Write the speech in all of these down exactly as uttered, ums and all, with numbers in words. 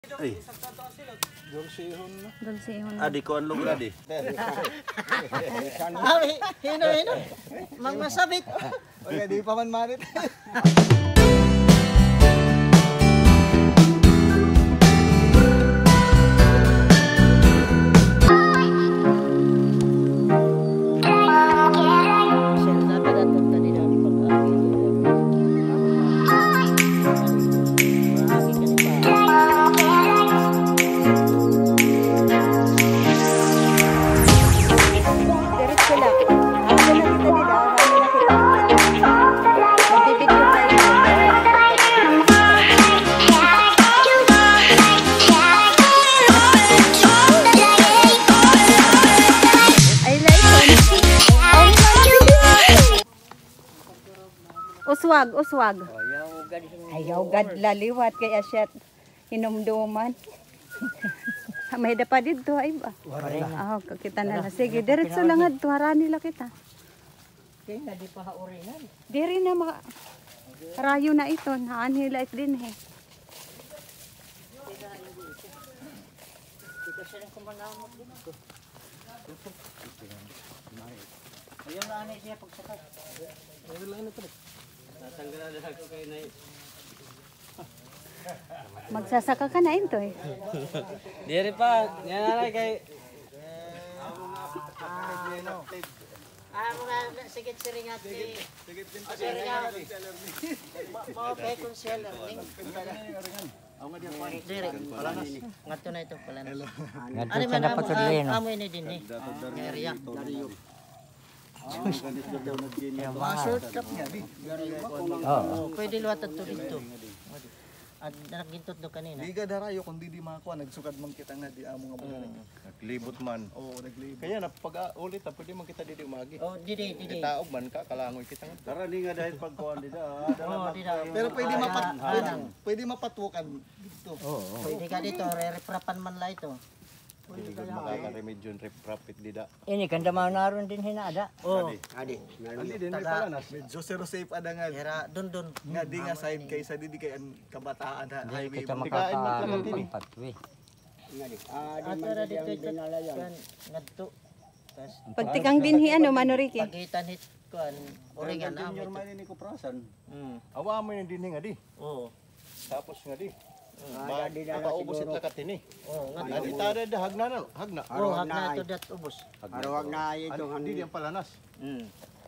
Ay. Dulcihon na. Dulcihon. Adi ko ang lugar adi. Ay, hino hino. Mang masabit. Okay, di pa man marit. Uswag, uswag. Ayaw gad laliwat kaya siya hinumduman. May da pa dito ay ba? Ah, kita na na. Sige, diretso lang ad tuwara nila kita. Kaya na di pa haurinan. Diri na maka rayo na ito, haan nila it din he. Dito siya rin kumanamot dito. Ayun na anay siya pagsakat. Ayun lang na tuloy. Natanggal na ako kay nay. Magsasaka ka na ito eh. Diri pa, yan na kay Ah, mga sigit siringat ni. Sigit din pa siringat. Mau pay kung siya learning. Ako nga diyan pa. Dire. Palanas. Ngadto na ito palanas. Ngadto Ano siya man na amo patuloy no. amo ini din eh. Area. Short cup niya, di. Oh, pwede luwat at dito. At nagintot do kanina. Di ka darayo kung di di makakuha, nagsugad man kita nga di amo nga mga. Naglibot man. Oo, naglibot. Kaya na pag ulit pwede man kita didi umagi. Oh, didi didi. Taog man ka kalangoy kita. Tara ni nga dahil pagkuan dida. Oh, dida. Pero pwede mapat pwede, pwede mapatukan dito. Pwede ka dito, re-refrapan man la ito. Hindi ko makaka-remedyo rep profit dida. Ini kanda mao naron din hinada. Oh, Adi. Adi din may Taga- palanas. Medyo zero safe ada nga. era dun dun. Nga di nga side kay sa di di kay ang kabataan na Di highway. kita mo. makaka-pagpatwi. Ato ra dito ito kan ngadto. Tas Pagtikang dinhi ano manuriki. pagitan hit kuan oringan na. Your money ni kuprasan. Mm. Awa mo yung dinhi nga di. Oh. Tapos nga di. Ba, nakaubusit na katini. Oh, nga. Adi tada da hagna na. Hagna. Oh, hagna ito dat ubos. Arawag na ito. Hindi diyan palanas. Mm.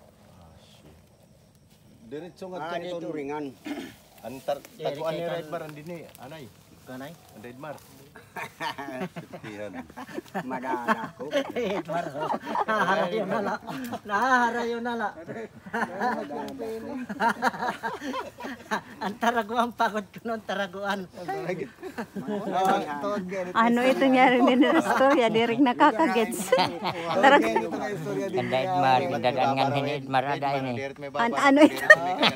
Diretso nga dito ringan. Antar taguan ni Redmar ang dinhi. Anay. Kanay. Ang Redmar. Sitihan. Madana ko. Edmar. Naharayo na la. Naharayo na la. Ang taraguan pagod ko noon taraguan. Tawag ganito. Ano ito niya rin din na storya, dirig nakakagets. Tara, Ganito nga istorya di. Kanda Edmar, dadangan hinid marada ini. An- ano ito?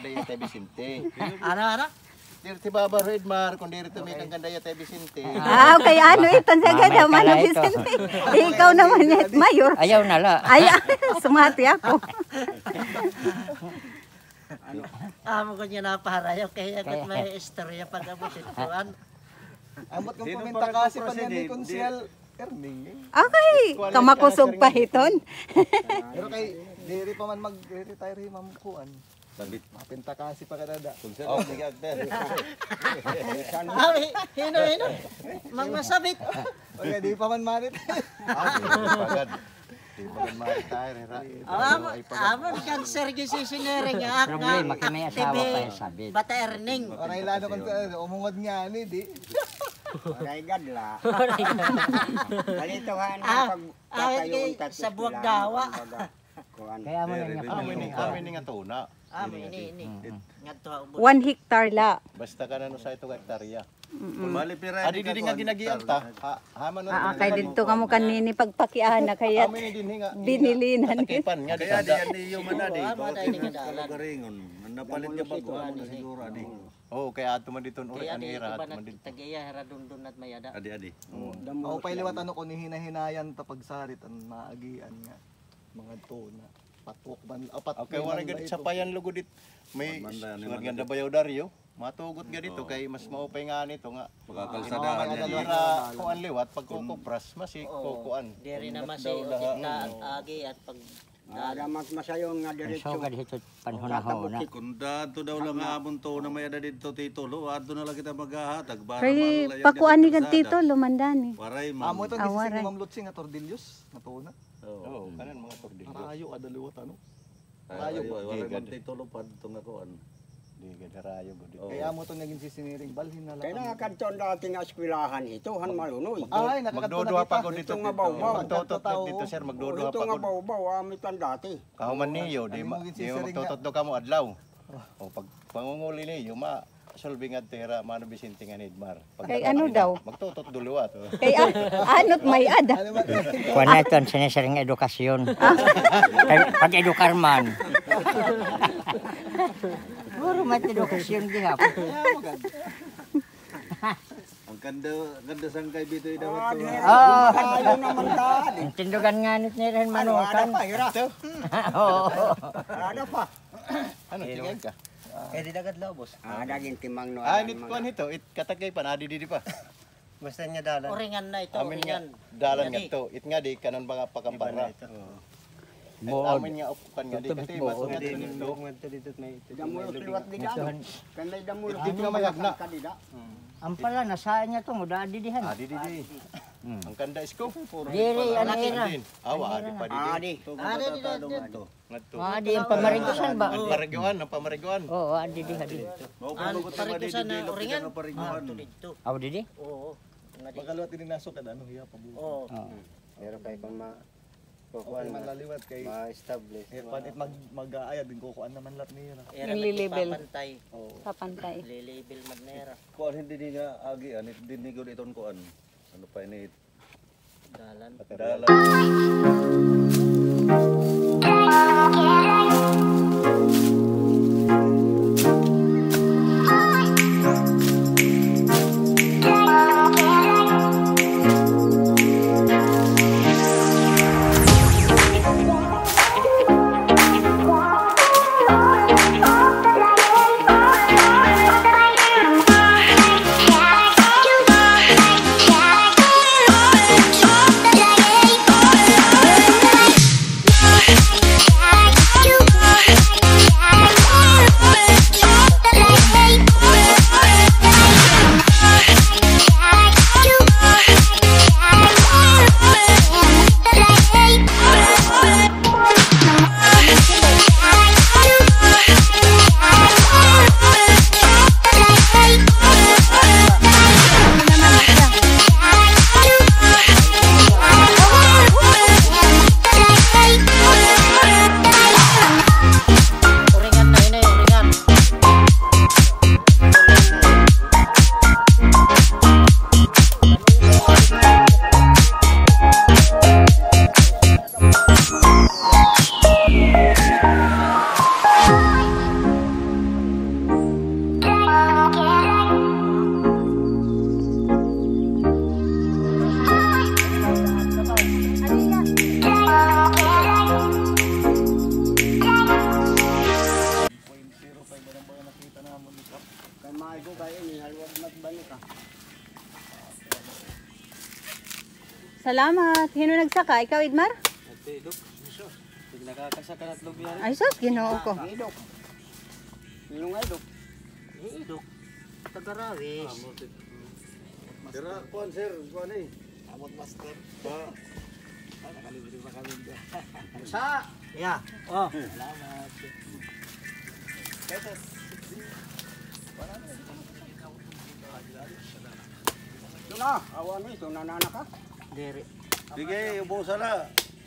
Ano ano? Dirti Baba Redmar, kung dirti may kang gandaya tayo Vicente. Ah, okay, ano ito sa ganda, Mamay Mano pala ito. Vicente. Ikaw naman net mayor. Ayaw na la. Ay, sumati ako. Amo ko niya napaharayo kaya kat may istorya pag abot ituan. Amot kong puminta kasi pa niya ni Konsyal Erning. Okay, kamakusog pa hiton. Pero kay diri pa man mag-retire himam kuan. Sabit. Mapinta kasi pa kadada. Oh, sige agter. Ay, hino hino. Mang masabit. Okay, di pa man marit. Pagad. Di ba kan ma-retire ra. Amo, amo kan Sergio Sisinering ak Problema kay may asawa pa yung sabit. Bata Erning. Oray lalo kon umungod nga ni di. Oray gadla. Alito han Ah, ay sa buwag dawa. Kaya mo na niya Amin ni amin ni nga tuna. Amo ini ini. Ngadto ha ubos. One hectare la. Basta ka na no sa ito hektarya. Mali pira. Adi di nga ginagian ta. Ha, haman na. Ah, kay dito kamo kanini pagpakian na kaya Amin ni dinhi nga. binili na ni. Takipan nga di kada. Di yung manadi, Amo dai ni kadalan. garingon. Napalit ka bago mo na siguro adi. Oh, kaya ato man dito uri Kaya di anira ko ba at man dito. nagtagiya hera dundun at mayada. Adi adi. Ako pa liwat ano ko ni hinahinayan ta pagsarit ang maagian nga mga tuna. Patok ban apat. Okay, wala gid sa payan lugo dit. May Banda ni sunod ganda bayaw Dario. Matugot ga dito kay mas maupay nga nito nga. Pagkakalsadahan Mga niya. dira kuan liwat pag kukupras masi kukuan. Diri na masi kita agi at pag Nadamat masayon nga Ang diretso. sugad hito panhunahon na. Kung dato daw lang nga amon to na may ada dito titulo, adto na lang kita maghahatag. Para Kay malalayan pakuan ni dito kag tito lumandani. Waray Amo man. ito Awaray. gising ni Ma'am Lutsing nga Tordillos, natuna. Oo, kanan mga tordilyo. Rayo adaliwat ano. Ayo, waray man Gigad. titulo pad to nga kuan. Di gadarayo gud. Oo. Kaya amo to naging sisiniring balhin na lang. Kaya nga kanton dati nga eskwelahan ito, han malunoy. Ay, nakakadto Magduduha na pa kita. ko dito. Ito nga baw-baw. Magtutot na dito sir, magduduha Ito pa nga ko. baw-baw, amitan dati. Kahuman niyo, di Ano ma mo di ginsisiring mo magtutot do kamo adlaw. O pag pangunguli niyo ma solving at tera mano Vicente nga Nidmar. Pag Kay ano daw? Magtutot duluwat. Kay ah, anot may ada. Kuan na ito, sinisiring edukasyon. Kay- Pag-edukar man. Puro mat edukasyon gihapon. Ang ganda ganda sang kay bitoy dawat to. Ah, ayaw naman ta. Tindugan nga nit ni rin manukan. Oo. Ada pa. Ano tingin ka? Eh di dagad law boss. Ah, daging timang no. Ah, nit kuan hito, it katakay pa nadi di pa. Basta niya dalan. oringan na ito, Amin nga oringan. dalan nga to, it nga di kanon mga pakambara. Bood. Amin nga upukan nga di kasi mas nga dito. Damulo liwat di kan. Kanday damulo. Dito nga mayagna. Kadida. Ang pala nasaan niya to, muda didihan. Adi di di. Ang kanda isko. Diri ano era. Awa adi pa di. Adi. Adi di di. Ngadto. Adi ang pamarigusan ba? Ang pariguan, ang pamariguan. Oo, adi di hadi. Mao An pa ko parikusan na oringan. na pariguan. Ito dito. Aw didi? Oo. Nga di. Pagkalawat din naso kada ano hiya pa bu. Oo. Oo. Meron kayo pang ma Kuan malaliwat kay ma-establish. eh panit mag mag-aayad din ko kuan naman lat niya. Era na Nililibel. ipapantay. Sa pantay. Lilibel madnera. Kuan hindi ni nga agi an hindi ni gud iton kuan. Ano pa ini Dalan. dalan. Oringan na ini, oringan. Kay maigo kayo ni halwag mat bani ka. Salamat. Hino nagsaka? Ikaw, Idmar? Nakakasaka na loob yan. Ay, sus, ginoo ko. Idok. Sino nga idok? Idok. Tagarawis. Dira kuan sir, kuan eh. Amot master. Pa Nakalibre pa kami dyan. Sa. Ya. Oh. Salamat. Ito na, awan mo ito nanana ka. Diri. sige ubusan na.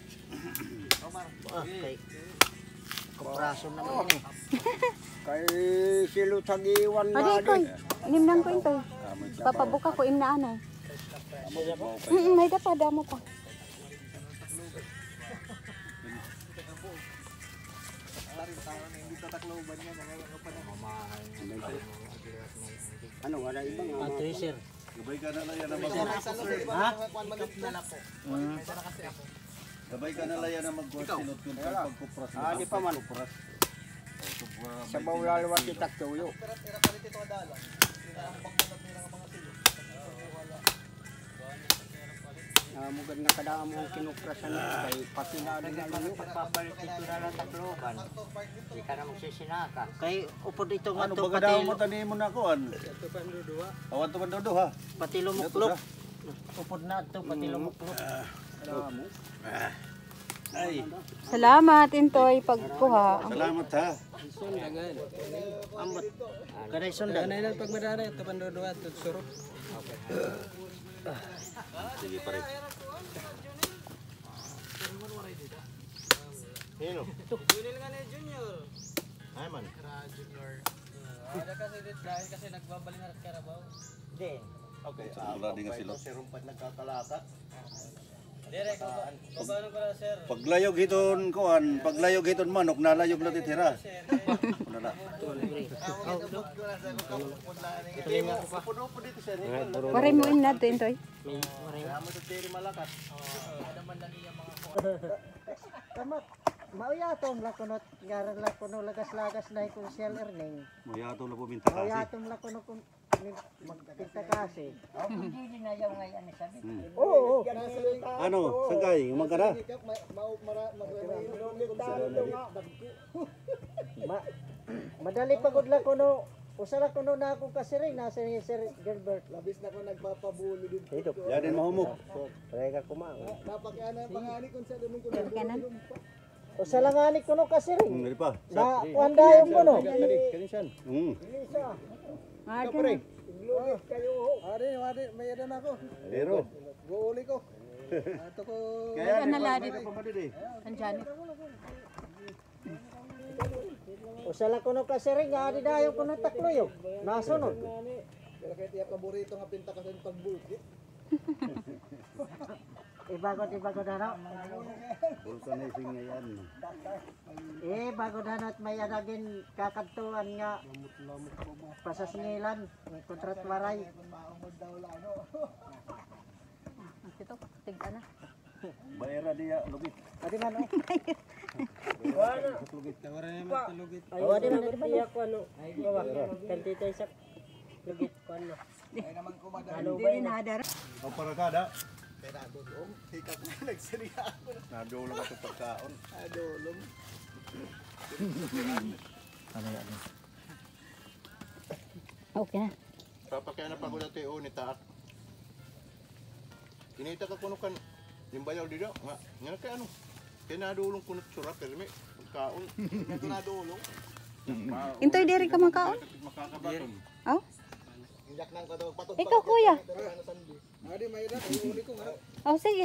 Ah, kay. Kompraso naman eh. Kay silo tagiwan Adi, na ikoy. di. Inimnang ko ito. Papabuka ko, imnaan ay. Mm, may dapa, damo pa. Ano wala ibang Ah, ama. tracer. Gabay ka na lang yan na mag Ha? Gabay ka na lang yan na mag-sinot kun pagkupras. Ah, di pa man. Sa bawlalawat itak tuyo. Namugad nga kada mo kinukrasan kay pati na din ang mga pagpapalit dito na lang takloban. Di ka na magsisinaka. Kay upod ito nga Ano to baga pati, daw mo tani mo na kuan? Awan to bandodo ha. pati lumuklok. Upod na ito pati lumuklok. Ay, Salamat, Intoy, pagkuha. salamat ha. Ambot. Kanay sundan. Sige pare. Sino? Ay man. Din. Okay, Wala din nga sila. Si Rumpad nagkakalakak. Paglayog hiton kuan, paglayog hiton manok nalayog na titira. Wala. Waray mo in nato, Intoy. Tamat. Mauyatong lakunot ngaran lakuno lagas-lagas na ikong shell earning. Moyato na po minta kasi. Mauyatong lakuno kung magpinta kasi. Hindi na yaw ngayon ni sabi. Oo. Ano, sangkay, magkara? Ma madali pagod lang kuno. Usara kuno na ako kasi rin nasa ni Sir Gilbert. Labis na ko nagpapabuli dito. Ya din mahumok. Rega kumang. Kanan. Usara nga ni kuno kasi rin. Hmm, dali pa. Na kuandayon kuno. Hmm. Adi. Pero. Kaya Ano ni naladit? pamadidi. Andiyan. Usara kuno kasi rin nga di dayon kuno taklo yo. Nasunod. Ibagod ibagod na raw. Vulcanizing nga yan. Eh, bago na na't may anagin kakadtuan nga pasasngilan, may kontrat waray. Ito, tigka na. Bayra diya lubit. Adi man oh. Lubit. Ay, adi man adi man ko ano. Bawa, kantitay sa lugit ko ano. Hindi rin nadara. Ang parakada. Nadulong ako pagkaon. Okay na. Papakaya na pagod ate o ni taak. Kinita ka kuno kan yung bayaw dito nga nga kay ano. Kaya nadulong kuno tsura pero may pagkaon. Nga nadulong. Intoy, diri ka makaon? Makakabaton. Oh? Ikaw, kuya. Oh, sige.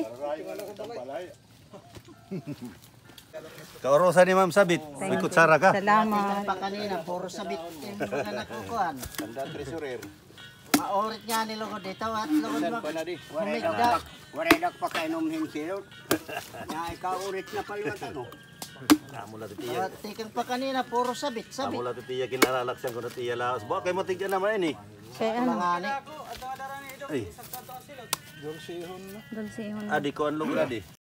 Kaurusan ni Ma'am Sabit. May kutsara ka. Salamat. Pa kanina puro sabit yung mga nakukuan. Tanda treasurer. Maorit nga ni lugod dito at lugod Saan mag pa na di? humigda. Waray dak pa kainom himsilot. Na ikaw ulit na paliwat ano. Amo la titiya. At tikang pa kanina puro sabit, sabit. Amo la titiya kinalalaksan ko na tiya laos. Ba kay matigyan naman ini. Kaya ano? Langani. Ay, Dulce ihon. adi ko ang lugar adi.